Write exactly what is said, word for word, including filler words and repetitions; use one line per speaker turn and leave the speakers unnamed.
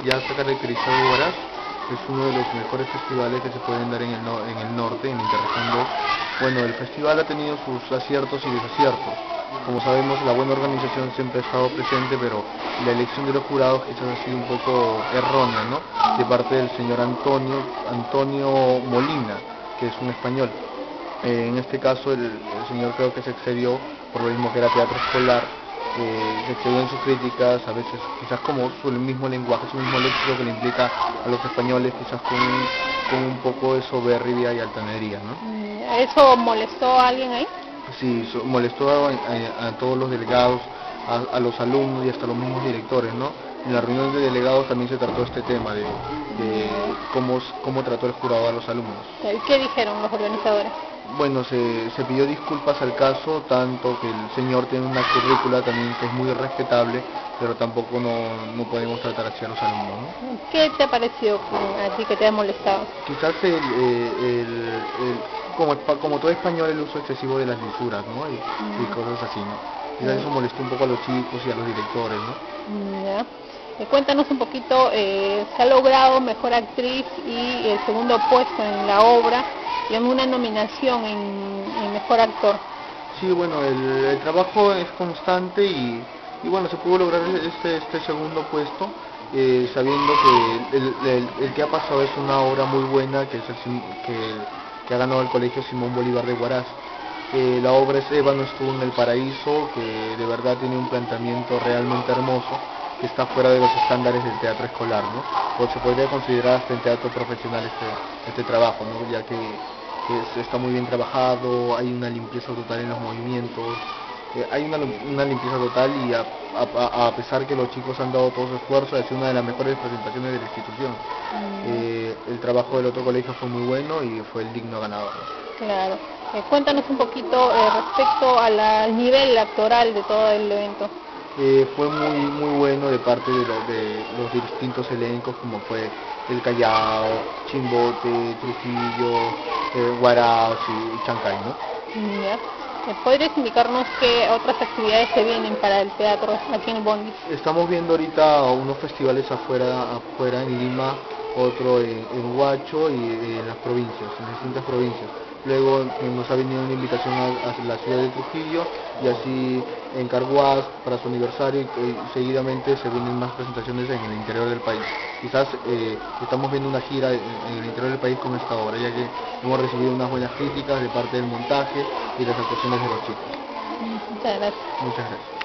ya se ha caracterizado Huaraz, es uno de los mejores festivales que se pueden dar en el, no, en el norte, en Interregión dos. Bueno, el festival ha tenido sus aciertos y desaciertos. Como sabemos, la buena organización siempre ha estado presente, pero la elección de los jurados quizás ha sido un poco errónea, ¿no? De parte del señor Antonio, Antonio Molina, que es un español. Eh, en este caso, el, el señor creo que se excedió, por lo mismo que era teatro escolar, eh, se excedió en sus críticas, a veces quizás como su mismo lenguaje, su mismo léxico que le implica a los españoles, quizás con, con un poco de soberbia y altanería, ¿no?
¿Eso molestó a alguien ahí?
Sí, so, molestó a, a, a todos los delegados, a, a los alumnos y hasta los mismos directores, ¿no? En la reunión de delegados también se trató este tema de, de cómo, cómo trató el jurado a los alumnos.
¿Qué dijeron los organizadores?
Bueno, se, se pidió disculpas al caso, tanto que el señor tiene una currícula también que es muy respetable, pero tampoco no, no podemos tratar así a los alumnos, ¿no?
¿Qué te ha parecido a ti que te ha molestado?
Quizás el, eh, el, el, como, como todo español, el uso excesivo de las lisuras, ¿no? Y, mm. y cosas así, ¿no? Quizás mm. eso molestó un poco a los chicos y a los directores, ¿no?
Ya. Eh, cuéntanos un poquito, eh, se ha logrado mejor actriz y el segundo puesto en la obra y en una nominación en, en mejor actor.
Sí, bueno, el, el trabajo es constante y, y bueno, se pudo lograr este, este segundo puesto, eh, sabiendo que el, el, el que ha pasado es una obra muy buena, que, es el, que, que ha ganado el Colegio Simón Bolívar de Huaraz. Eh, la obra es Ébano estuvo en el paraíso, que de verdad tiene un planteamiento realmente hermoso, que está fuera de los estándares del teatro escolar, ¿no? Pues se podría considerar hasta en teatro profesional este, este trabajo, ¿no? Ya que, que está muy bien trabajado, hay una limpieza total en los movimientos, eh, hay una, una limpieza total y a, a, a pesar que los chicos han dado todo su esfuerzo, es una de las mejores presentaciones de la institución. Mm. Eh, el trabajo del otro colegio fue muy bueno y fue el digno ganador, ¿no?
Claro. Eh, cuéntanos un poquito eh, respecto a la, al nivel actoral de todo el evento.
Eh, fue muy muy bueno de parte de, lo, de los distintos elencos, como fue el Callao, Chimbote, Trujillo, eh, Huaraz y Chancay, ¿no?
Ya. ¿Podrías indicarnos qué otras actividades se vienen para el teatro aquí en el Bondi?
Estamos viendo ahorita unos festivales afuera, afuera en Lima, otro en, en Huacho y en las provincias, en las distintas provincias. Luego nos ha venido una invitación a, a la ciudad de Trujillo y así en Carhuaz para su aniversario y, y seguidamente se vienen más presentaciones en el interior del país. Quizás eh, estamos viendo una gira en, en el interior del país con esta obra, ya que hemos recibido unas buenas críticas de parte del montaje y las actuaciones de los chicos.
Muchas gracias.
Muchas gracias.